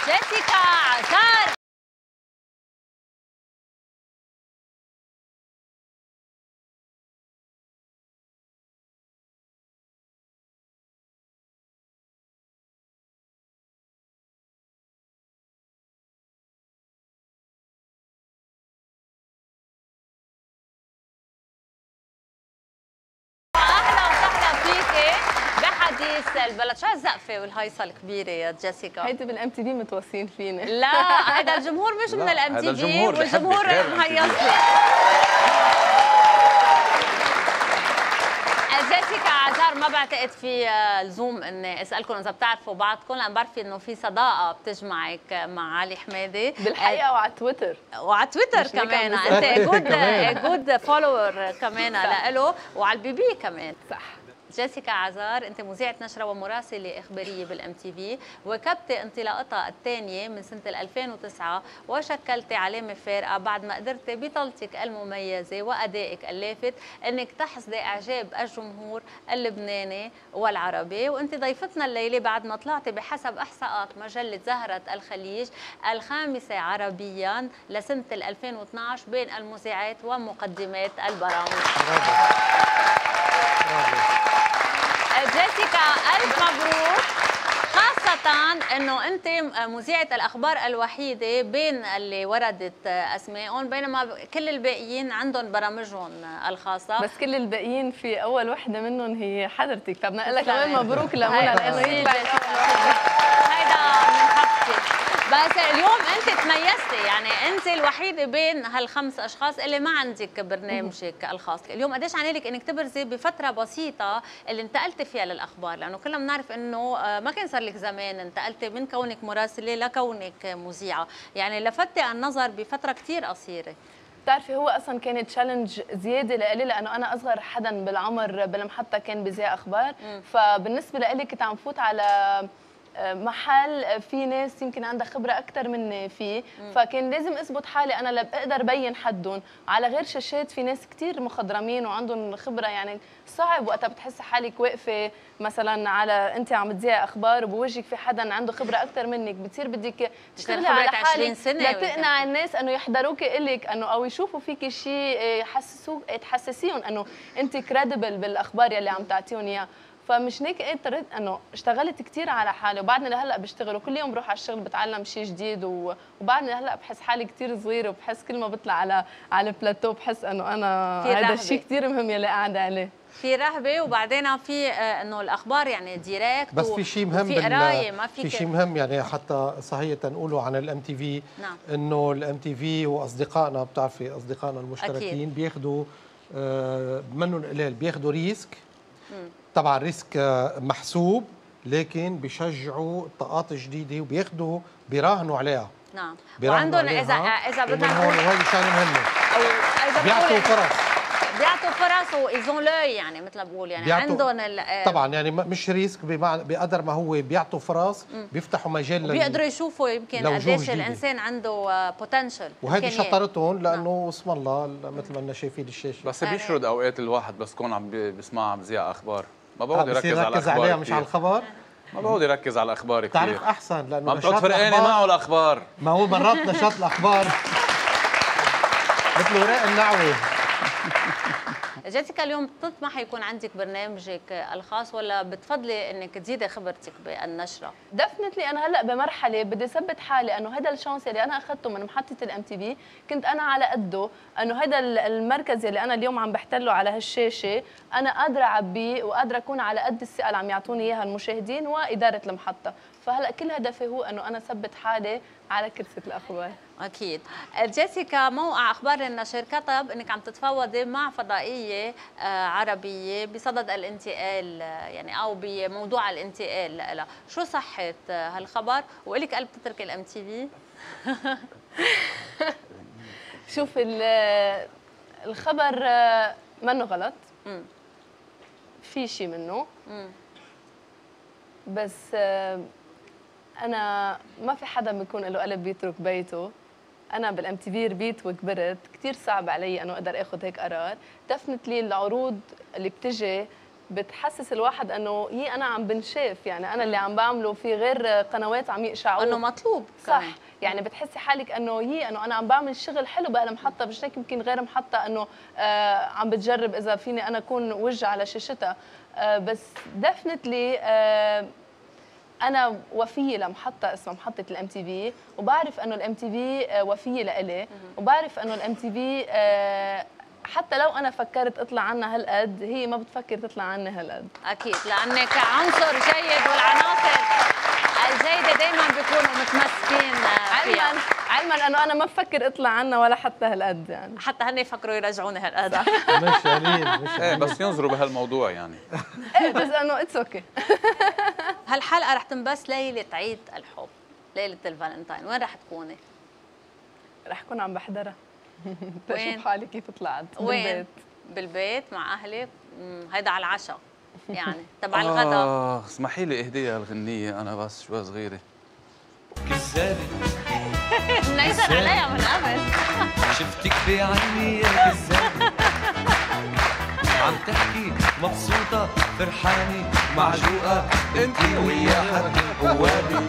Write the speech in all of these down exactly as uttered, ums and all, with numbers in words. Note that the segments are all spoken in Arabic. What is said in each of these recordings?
جسيكا عازار. حديث البلد. شو هالزقفه والهيصه الكبيره يا جسيكا؟ هيدي بالام تي في متوصين فينا. لا هذا الجمهور مش من الام تي في، والجمهور مهيص. جسيكا عازار، ما بعتقد في لزوم اني اسالكم اذا بتعرفوا بعضكم، لان بعرف انه في صداقه بتجمعك مع علي حمادي بالحقيقه وعلى تويتر وعلى تويتر كمان. انت جود جود فولور كمان له، وعلى البي بي كمان. صح. جسيكا عازار، انت مذيعه نشره ومراسله اخباريه بالام تي في، وكبتي انطلاقتها الثانيه من سنه ألفين وتسعة، وشكلتي علامه فارقه بعد ما قدرتي بطلتك المميزه وادائك اللافت انك تحصدي اعجاب الجمهور اللبناني والعربي. وانت ضيفتنا الليله بعد ما طلعتي بحسب احصاءات مجله زهره الخليج الخامسه عربيا لسنه ألفين واثنعش بين المذيعات ومقدمات البرامج. جسيكا ألف مبروك، خاصة أنه أنت مذيعة الأخبار الوحيدة بين اللي وردت أسمائهم، بينما كل الباقيين عندهم برامجهم الخاصة. بس كل الباقيين في أول وحدة منهم هي حضرتك، فبدنا نقول لك كمان مبروك لمنى لأنه يطلع هيدا من حقك. بس اليوم انت تميزتي، يعني انت الوحيده بين هالخمس اشخاص اللي ما عندك برنامجك الخاص. اليوم قديش عنالك انك تبرزي بفتره بسيطه اللي انتقلتي فيها للاخبار، لانه كلنا بنعرف انه ما كان صار لك زمان انتقلتي من كونك مراسله لكونك مذيعه، يعني لفتي النظر بفتره كثير قصيره. بتعرفي هو اصلا كانت تشالنج زياده لإلي لانه انا اصغر حدا بالعمر بالمحطه كان بذيع اخبار، فبالنسبه لإلي كنت عم فوت على محل في ناس يمكن عندها خبره اكثر مني فيه، فكان لازم اثبت حالي انا لأقدر ابين حدهم. على غير شاشات في ناس كثير مخضرمين وعندهم خبره، يعني صعب وقتها بتحسي حالك واقفه مثلا على انت عم تذيعي اخبار وبوجهك في حدا عنده خبره اكثر منك، بتصير بدك تشتغلي على حالك لتقنع الناس انه يحضروكي الك انه او يشوفوا فيكي شيء يحسسوك تحسسيهم انه انت كريديبل بالاخبار يلي عم تعطيهم اياها. فمش هيك اضطريت انه اشتغلت كثير على حالي، وبعدني لهلا بشتغل وكل يوم بروح على الشغل بتعلم شيء جديد، وبعدني لهلا بحس حالي كثير صغيره، وبحس كل ما بطلع على على البلاتو بحس انه انا هذا الشيء كثير مهم يلي قاعده عليه. في رهبه، وبعدين في انه الاخبار يعني ديريكت، بس في شيء مهم، في قرايه ما في في شيء مهم يعني حتى صحيح تنقولوا عن الام تي في، انه الام تي في واصدقائنا، بتعرفي اصدقائنا المشتركين أكيد. بياخذوا منهم قليل، بياخذوا ريسك، طبعا ريسك محسوب، لكن بيشجعوا طاقات جديده وبياخذوا بيراهنوا عليها. نعم، وعندهم اذا اذا بدنا نقول وهي شغله مهمه، بيعطوا فرص بيعطوا فرص وايزون لوي، يعني مثل ما بقول يعني عندهم طبعا يعني مش ريسك بقدر ما هو بيعطوا فرص، بيفتحوا مجال بيقدروا يشوفوا يمكن قديش الانسان عنده بوتنشل، وهذه شطارتهم لانه اسم الله مثل ما قلنا شايفين الشاشه. بس بيشرد اوقات الواحد بس كون عم بيسمع عم بذيع اخبار، ما بقعد يركز على الاخبار عليها مش على الخبر، ما بقعد يركز على الاخبار كثير. تعرف احسن لانه ما بتقعد فرقانه معه الاخبار، ما هو مرات نشاط الاخبار مثل وراء النعوه. جسيكا، اليوم بتطمح يكون عندك برنامجك الخاص ولا بتفضلي انك تزيدي خبرتك بالنشره؟ دفنتلي انا هلا بمرحله بدي اثبت حالي انه هذا الشانس اللي انا اخذته من محطه الام تي في كنت انا على قده، انه هذا المركز اللي انا اليوم عم بحتله على هالشاشه انا قادره اعبيه وقادره اكون على قد الثقه اللي عم يعطوني اياها المشاهدين واداره المحطه، فهلا كل هدفي هو انه انا اثبت حالي على كرسي الاخبار. اكيد. جسيكا، موقع اخبار النشر كتب انك عم تتفاوضي مع فضائيه عربيه بصدد الانتقال، يعني او بموضوع الانتقال لها، شو صحه هالخبر؟ والك قلب تترك الام تي في؟ شوف الخبر منه غلط، في شيء منه، بس انا ما في حدا بيكون له قلب بيترك بيته. انا بالام تي في ربيت وكبرت، كثير صعب علي انه اقدر اخذ هيك قرار. دفنتلي العروض اللي بتجي بتحسس الواحد انه يي انا عم بنشاف، يعني انا اللي عم بعمله في غير قنوات عم يقشعوه انه مطلوب صح كمان. يعني بتحسي حالك انه يي انه انا عم بعمل شغل حلو بهالمحطه، مش هيك يمكن غير محطه انه آه عم بتجرب اذا فيني انا اكون وجه على شاشتها. آه بس ديفنتلي آه انا وفيه لمحطه اسمها محطه الام تي في، وبعرف انه الام تي في وفيه لإلي، وبعرف انه الام تي في حتى لو انا فكرت اطلع عنها هالقد هي ما بتفكر تطلع عني هالقد. اكيد لانك عنصر جيد، والعناصر الجيده دائما بيكونوا متمسكين فيها. علما علما انه انا ما بفكر اطلع عنها ولا حتى هالقد، يعني حتى هن يفكروا يرجعوني هالقد. مش قليل مش ايه قليل. بس ينظروا بهالموضوع يعني. ايه بس انه اتس اوكي. هالحلقه رح تنبث ليله عيد الحب، ليله الفالنتاين، وين رح تكوني؟ رح اكون عم بحضرها. وين؟ تشوف حالي كيف طلعت. وين؟ بالبيت. بالبيت مع اهلك. هيدا على العشاء يعني تبع الغداء. اه اسمحي لي اهدي هالغنيه انا بس شوي صغيره. كذابة منيسر عليها من قبل. شفتك بعيني يا كذابة، عم تحكي مبسوطة فرحانة معجوقة انتي ويا حد بوابي.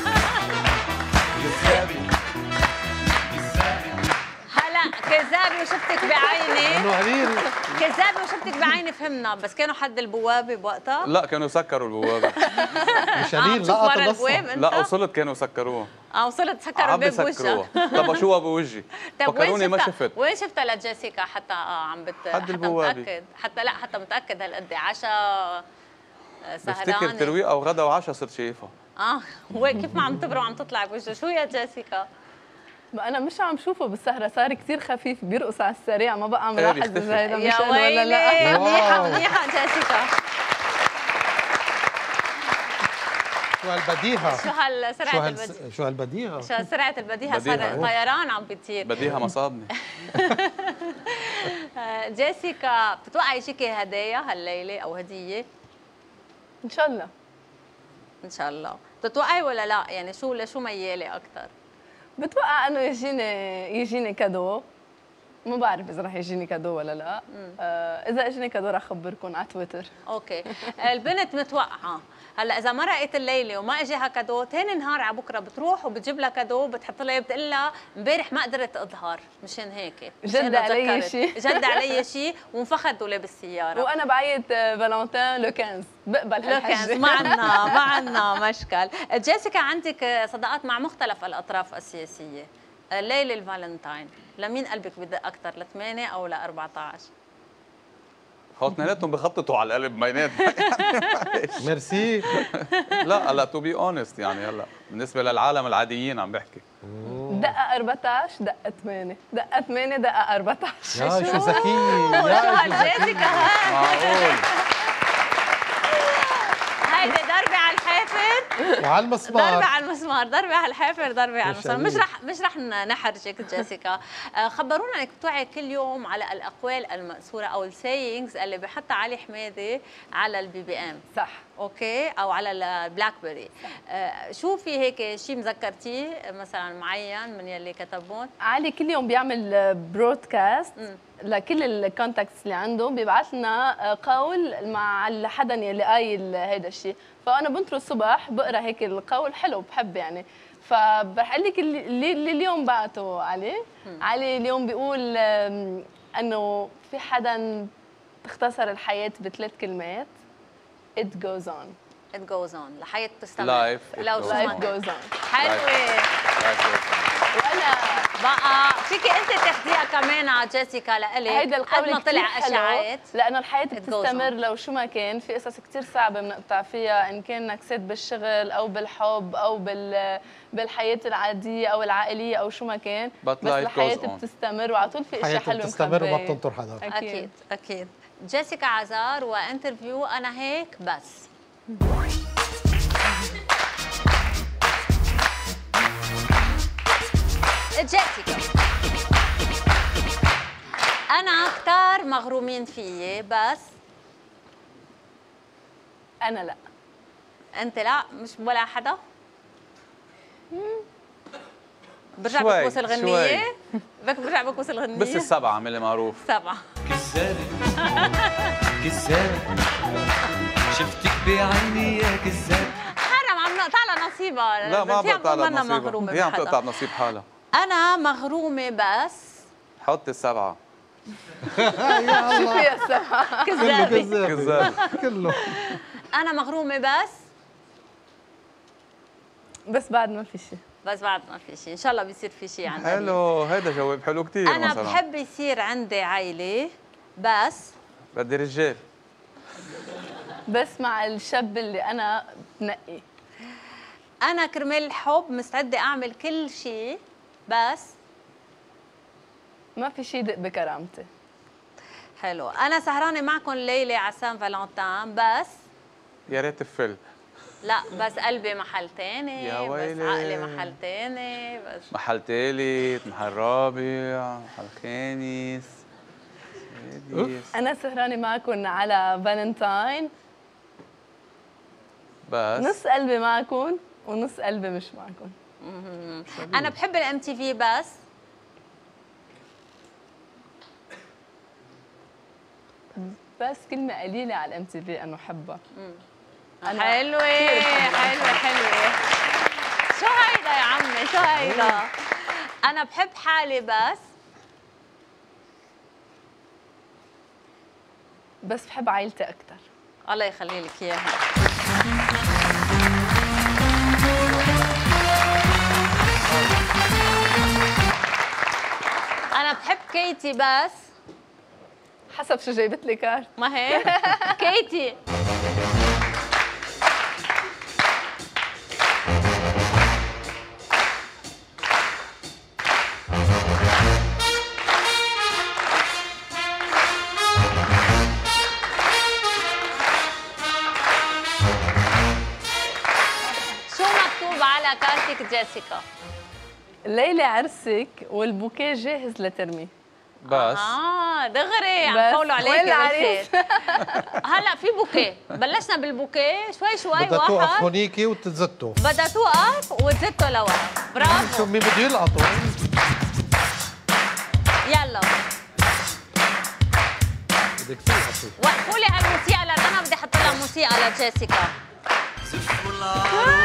كذابة كذابة هلا كذابه وشفتك بعيني. انه قليل. كذابه وشفتك بعيني فهمنا، بس كانوا حد البوابه بوقتها؟ لا كانوا سكروا البوابه. مش آه، قليل بتشوف لقط ورا القصه. البواب انت؟ لا وصلت كانوا سكروها. اه وصلت سكروا عم الباب بسكروها. بوجهك. طب شو بوجهي؟ طب وين فكروني ما شفتها؟ شفت. وين شفتها لجيسيكا حتى آه عم بت حد حتى البوابة. متاكد حتى لا حتى متاكد هالقد عشاء بفتكر سهرانه؟ ترويقه وغدا وعشاء صرت شايفها. اه وين كيف ما عم تبرم وعم تطلع بوجهه؟ شو يا جيسيكا؟ ما انا مش عم شوفه بالسهره، صار كثير خفيف بيرقص على السريع، ما بقى عم إيه لاحظ بيختفي. اذا هيدا يا مشان ولا لا. ويلي منيحه واو. منيحه جيسيكا. شو هالبديهه. شو هال شو سرعه هال البديهه؟ شو هالبديهه. شو سرعه البديهه؟ صار بديهة. طيران عم بيطير. بديها مصابني. جيسيكا بتوقعي شيكي هدايا هالليله او هديه؟ ان شاء الله. ان شاء الله. بتتوقعي ولا لا؟ يعني شو لشو مياله اكثر؟ بتوقع انه يجيني يجيني كادو، ما بعرف اذا رح يجيني كادو ولا لا. آه اذا اجاني كادو رح اخبركم على تويتر. اوكي. البنت متوقعه، هلا اذا مرقت الليله وما اجاها كادو، ثاني نهار على بكره بتروح وبتجيب لها كادو، بتحط لها بتقول لها امبارح ما قدرت اظهر مشان هيك جد علي شيء. جد علي شيء وانفخد دولاب السياره. وانا بعيط فالنتين لو خمسة بقبل هالحجه. ما عندنا ما عندنا مشكل. جيسيكا عندك صداقات مع مختلف الاطراف السياسيه، ليله الفالنتاين لمين قلبك بدق اكثر، لثمانية او ل أربعة عشر؟ هو اثنيناتهم بخططوا على القلب بيناتهم. ميرسي. لا هلا تو بي اونست يعني هلا بالنسبه للعالم العاديين عم بحكي. دقه أربعة عشر دقه ثمانية دقه ثمانية دقه أربعة عشر. يا شو ذكيه شو يا شو هالجيسيكا هاي؟ معقول. هيدي ضربة على الحافر، وعلى المسمار. ضربة على المسمار، ضربة على الحافر، ضربة على المسمار. مش شديد. رح مش رح نحرجك جيسيكا. آه، خبرونا انك بتوعي كل يوم على الاقوال المأثورة او الساينجز اللي بحطها علي حمادي على البي بي ام. صح. اوكي، او على البلاك بيري. آه، شو في هيك شيء مذكرتيه مثلا معين من يلي كتبون؟ علي كل يوم بيعمل برودكاست لكل الكونتاكتس اللي عنده، بيبعث لنا قول مع حدا يلي قايل هيدا الشيء، فانا بنطر الصبح بقرا هيك القول حلو بحب يعني. فبرح لك اللي, اللي اليوم بعته علي. علي اليوم بيقول انه في حدا تختصر الحياه بثلاث كلمات: It goes on. It goes on. الحياة بتستمر. Life لو شو Life ما goes on. حلوة. وانا بقى فيكي انت تاخذيها كمان على جيسيكا لإلك هيدا القول قد ما كتير طلع حلو، اشاعات، لانه الحياه goes بتستمر on. لو شو ما كان. في قصص كثير صعبه بنقطع فيها، ان كان نكسات بالشغل او بالحب او بال بالحياه العاديه او العائليه او شو ما كان، But بس life الحياه goes on. بتستمر وعلى طول في اشياء حياتها حلوه بتستمر وما مخبية. بتنطر حدا. اكيد اكيد. جيسيكا عزار وانترفيو انا هيك بس. جيسيكا انا كتار مغرومين فيي، بس انا لا. انت لا، مش ولا حدا. برجع شوي، بكوس الغنية. بك برجع بكوس الغنية. بس السبعه عملي معروف. سبعة. كذابة كذابة شفتك بعيني يا كذاب. حرام عم نقطع لها نصيبها. لا ما بقطع لها نصيبها، مغرومة هي عم بحدا. تقطع بنصيب حالها. أنا مغرومة بس حط السبعة. شو فيها السبعة؟ كذابة. كذاب كله. أنا مغرومة بس بس بعد ما في شيء. بس بعد ما في شيء، إن شاء الله بيصير في شيء عن قريب. حلو، هيدا جواب حلو كثير. أنا مثلا بحب يصير عندي عائلة بس بدي رجال. بس مع الشاب اللي أنا بنقي. أنا كرمال الحب مستعدة أعمل كل شيء بس ما في شيء يدق بكرامتي. حلو. أنا سهرانة معكم الليلة على سان فالنتين بس يا ريت تفل. لا بس قلبي محل تاني، يا بس ويلي. عقلي محل تاني، بس محل ثالث، محل رابع، محل خامس، سادس. أنا سهرانة معكم على فالنتاين، بس نص قلبي معكم ونص قلبي مش معكم. أنا بحب الام تي في بس بس كلمة قليلة على الام تي في انه حبها. حلوة حلوة حلوة. شو هيدا يا عمي؟ شو هيدا؟ أنا بحب حالي بس بس بحب عائلتي أكثر. الله يخلي لك إياها. أنا بحب كيتي بس حسب شو جايبت لي كارت. ما هيك؟ كيتي شو مكتوب على كارتك جيسيكا؟ الليلة عرسك والبوكيه جاهز لترمي. بس اه دغري عم بس. فولوا عليك وين يا العريس؟ بالخير. هلا في بوكيه، بلشنا بالبوكيه شوي شوي. بدها توقف واحد هونيكي وتتزتوا. بدها توقف وتزته لورا. برافو. شو مين بده يلقطوا؟ يلا بدك تلقطوا. وقفوا لي هالموسيقى لأن أنا بدي أحط لها موسيقى لجيسيكا. زفوا العروس